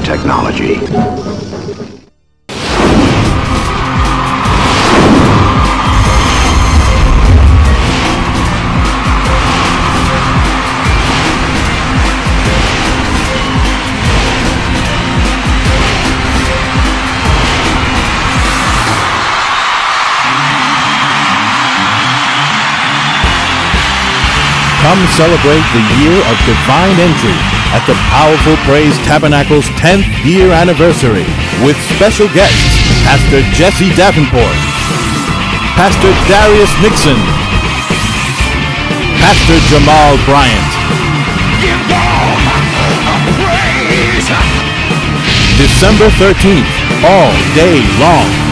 technology. Come celebrate the year of divine entry at the Powerful Praise Tabernacle's 10th year anniversary with special guests Pastor Davenport, Pastor Darius Nixon, Pastor Jamal Bryant. Give God praise. December 13th, all day long.